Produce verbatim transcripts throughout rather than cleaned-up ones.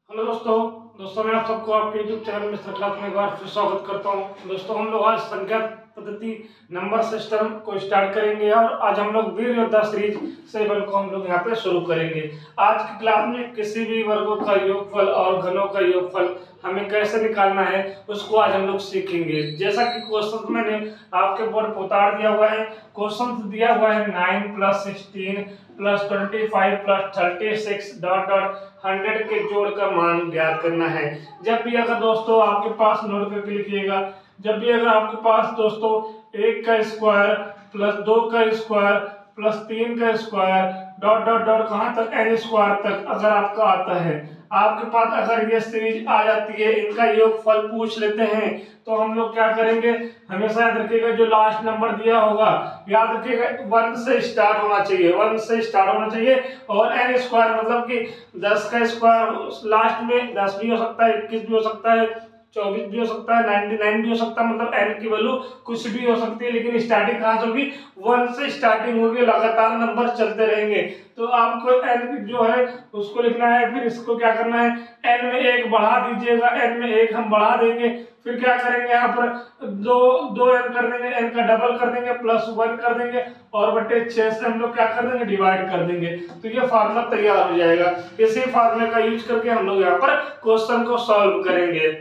Hello दोस्तों दोस्तों मैं आप सबको आपके यूट्यूब चैनल मिस्टर क्लास में एक बार फिर स्वागत करता हूं। दोस्तों हम लोग आज संख्या पद्धति नंबर सिस्टम को स्टार्ट करेंगे और आज हम लोग वीर योद्धा सीरीज सेवन को हम लोग यहाँ पे शुरू करेंगे। आज की क्लास में किसी भी वर्गों का योगफल और घनों का योगफल हमें कैसे निकालना है उसको आज हम लोग सीखेंगे। जैसा कि क्वेश्चन मैंने आपके बोर्ड पर उतार दिया हुआ है। क्वेश्चन दिया हुआ है nine plus sixteen plus twenty five plus thirty six dot dot hundred के जोड़ का मान ज्ञात करना है। जब भी अगर दोस्तों आपके पास नोट करके लिखिएगा, जब भी अगर आपके पास दोस्तों एक का स्क्वायर प्लस दो का स्क्वायर प्लस तीन का स्क्वायर डॉट डॉट डॉट कहाँ तक एन स्क्वायर तक अगर आपका आता है, आपके पास अगर ये सीरीज आ जाती है, इनका योगफल पूछ लेते हैं तो हम लोग क्या करेंगे, हमेशा याद रखिएगा जो लास्ट नंबर दिया होगा याद रखिएगा वन से स्टार्ट होना चाहिए, वन से स्टार्ट होना चाहिए। और एन स्क्वायर मतलब कि दस का स्क्वायर लास्ट में दस भी हो सकता है, इक्कीस भी हो सकता है, चौबीस भी हो सकता है, निन्यानवे भी हो सकता है, मतलब एन की वैल्यू कुछ भी हो सकती है, लेकिन स्टार्टिंग कहाँ से होगी, वन से स्टार्टिंग होगी, लगातार नंबर चलते रहेंगे। तो आपको एन जो है उसको लिखना है, फिर इसको क्या करना है, एन में एक बढ़ा दीजिएगा, एन में एक हम बढ़ा देंगे, फिर क्या करेंगे यहाँ पर दो दो एन कर देंगे, एन का डबल कर देंगे, प्लस वन कर देंगे और बटे छह से हम लोग क्या कर देंगे, डिवाइड कर देंगे। तो ये फार्मूला तैयार हो जाएगा। इसी फार्मूले का यूज करके हम लोग यहाँ पर क्वेश्चन को सॉल्व करेंगे।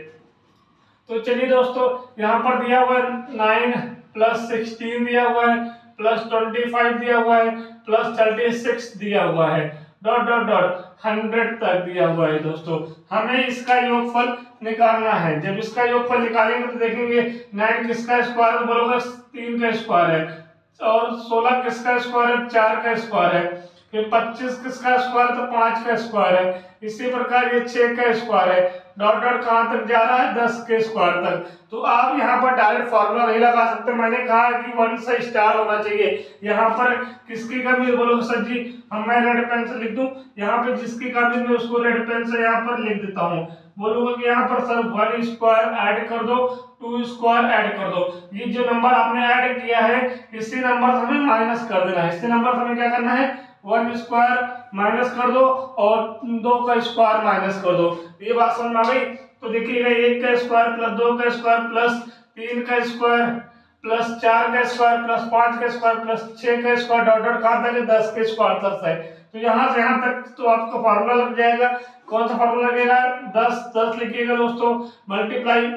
तो चलिए दोस्तों यहाँ पर दिया हुआ है नाइन प्लस सिक्सटीन दिया हुआ है प्लस ट्वेंटी फाइव दिया हुआ है प्लस थर्टी सिक्स दिया हुआ है डॉट डॉट डॉट हंड्रेड तक दिया हुआ है। दोस्तों हमें इसका योगफल निकालना है। जब इसका योगफल निकालेंगे तो देखेंगे नाइन किसका स्क्वायर है, बोलोगे तीन का स्क्वायर है, और सोलह किसका स्क्वायर है, चार का स्क्वायर है, फिर पच्चीस किसका स्क्वायर तो पांच का स्क्वायर है, इसी प्रकार ये छह का स्क्वायर है, डॉट डॉट कहां तक जा रहा है, दस के स्क्वायर तक। तो आप यहाँ पर डायरेक्ट फॉर्मूला नहीं लगा सकते, मैंने कहा कि वन से स्टार्ट होना चाहिए। यहाँ पर किसकी कमी, बोलो सर जी हम मैं रेड पेन से लिख दूं, यहाँ पे जिसकी कमी मैं उसको रेड पेन से यहाँ पर लिख देता हूँ। बोलोगे कि यहाँ पर सर वन स्क्वायर ऐड कर दो, टू स्क्वायर ऐड कर दो, ये जो नंबर आपने ऐड किया है इसी नंबर से हमें माइनस कर देना है। इसी नंबर से हमें क्या करना है, वन स्क्वायर माइनस कर दो और दो का स्क्वायर माइनस कर दो। ये बात समझ में आ गई। तो देखिएगा एक का स्क्वायर प्लस दो का स्क्वायर प्लस तीन का स्क्वायर प्लस चार का स्क्वायर प्लस पांच का स्क्वायर प्लस छह का स्क्वायर डॉट डॉट कहां तक है, दस के स्क्वायर तक है। तो यहाँ से यहाँ तक तो आपका फार्मूला लग जाएगा। कौन सा फार्मूला लगेगा, दस दस लिखिएगा दोस्तों, मल्टीप्लाई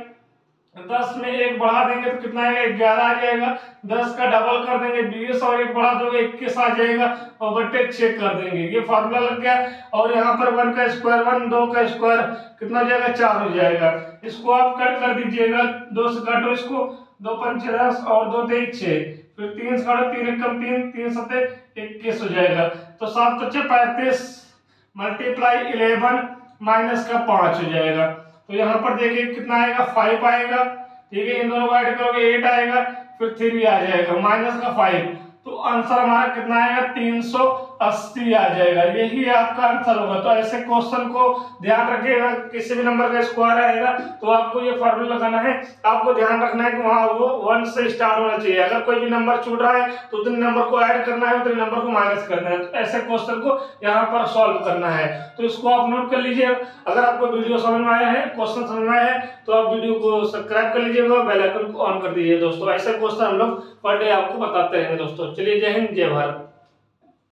दस में एक बढ़ा देंगे तो कितना आएगा, ग्यारह आ जाएगा, दस का डबल कर देंगे बीस और एक बढ़ा दोगे इक्कीस आ जाएगा और बटे छह कर देंगे। ये फार्मूला लग गया। और यहाँ पर वन का स्क्वायर वन, दो का स्क्वायर कितना हो जाएगा, चार हो जाएगा। इसको आप कट कर दीजिएगा, दो से काटो इसको, दो पंच दस और दो तेईस छह, फिर तीन से काटो, तीन एक कम तीन, तीन सत्ते इक्कीस हो जाएगा। तो सात पच्चे पैंतीस मल्टीप्लाई इलेवन माइनस का पांच हो जाएगा। तो यहाँ पर देखिए कितना आएगा, फाइव आएगा, ठीक है, इन दोनों को ऐड करोगे एट आएगा, फिर थ्री आ जाएगा माइनस का फाइव। तो आंसर हमारा कितना आएगा, तीन सौ अस्सी आ जाएगा। यही आपका आंसर होगा। तो ऐसे क्वेश्चन को ध्यान रखिएगा, किसी भी नंबर का स्क्वायर आएगा तो आपको ये फॉर्मूला लगाना है। आपको ध्यान रखना है कि वहां वो वन से स्टार्ट होना चाहिए। अगर कोई भी नंबर छूट रहा है तो उतने नंबर को ऐड करना है, उतने नंबर को माइनस करना है। तो ऐसे क्वेश्चन को यहाँ पर सॉल्व करना है। तो इसको आप नोट कर लीजिए। अगर आपको वीडियो समझ में आया है, क्वेश्चन समझ में आया है तो आप वीडियो को सब्सक्राइब कर लीजिएगा, बेल आइकन को ऑन कर दीजिए। दोस्तों ऐसे क्वेश्चन हम लोग पर डे आपको बताते रहेंगे। दोस्तों चलिए, जय हिंद जय भारत।